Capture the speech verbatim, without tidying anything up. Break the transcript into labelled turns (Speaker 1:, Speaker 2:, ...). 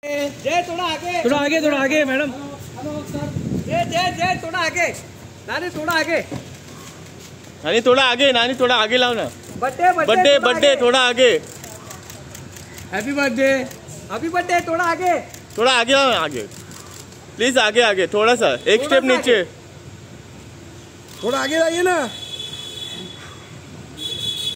Speaker 1: जय थोड़ा आगे,
Speaker 2: थोड़ा आगे, थोड़ा आगे मैडम।
Speaker 1: Hello sir. जय जय जय थोड़ा आगे, नानी थोड़ा आगे,
Speaker 3: नानी थोड़ा आगे, नानी थोड़ा आगे लाओ ना।
Speaker 1: बर्थडे
Speaker 3: बर्थडे बर्थडे थोड़ा आगे।
Speaker 1: हैप्पी बर्थडे, हैप्पी बर्थडे थोड़ा आगे,
Speaker 3: थोड़ा आगे लाओ ना, आगे प्लीज, आगे आगे थोड़ा सा, एक स्टेप नीचे,
Speaker 2: थोड़ा आगे लाइए ना।